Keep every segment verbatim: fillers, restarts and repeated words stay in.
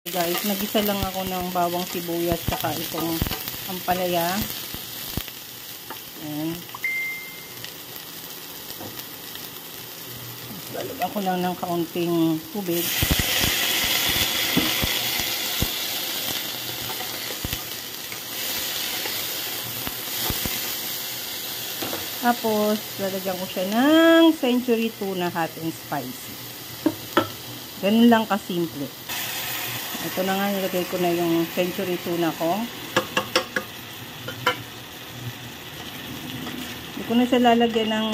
Guys, nagisa lang ako ng bawang sibuyas saka itong ampalaya. Ayan. Lalagyan ko lang ng kaunting tubig. Tapos, lalagyan ko siya ng Century Tuna Hot and Spicy. Ganun lang kasimple. Ito na nga, nilagay ko na yung Century Tuna ko. Hindi ko na siya lalagyan ng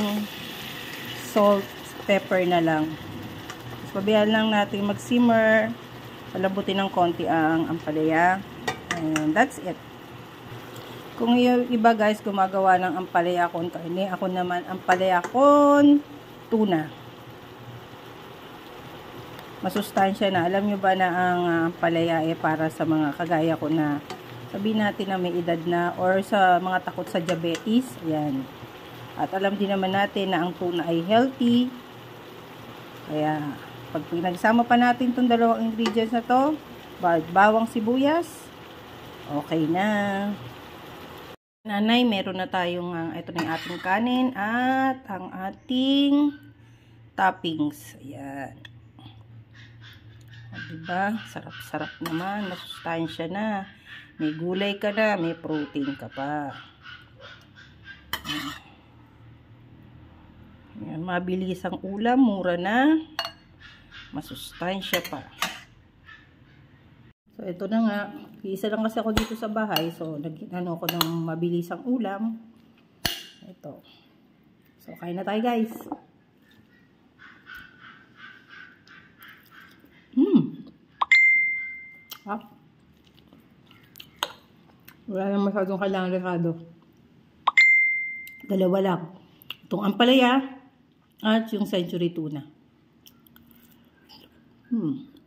salt, pepper na lang. Tapos, pabayaan lang natin mag-simmer. Palabutin ng konti ang ampalaya. And that's it. Kung yung iba guys gumagawa ng ampalaya con karne, ako naman ampalaya con tuna. Masustansya na. Alam nyo ba na ang ampalaya eh para sa mga kagaya ko na sabihin natin na may edad na or sa mga takot sa diabetes. Ayan. At alam din naman natin na ang tuna ay healthy. Kaya pag pinagsama pa natin itong dalawang ingredients na to, bawang sibuyas, okay na. Nanay, meron na tayong uh, ito na yung ating kanin at ang ating toppings. Ayan. O, diba? Sarap-sarap naman. Masustansya na. May gulay ka na. May protein ka pa. Ayan. Mabilis ang ulam. Mura na. Masustansya pa. So, ito na nga. Isa lang kasi ako dito sa bahay. So, nag-ano ko ng mabilisang ulam. Ito. So, kain na tayo guys. Hmm. Ah. Wala lang masyadong kailangan rekado. Dalawa lang. Itong ampalaya at yung Century Tuna. Hmm.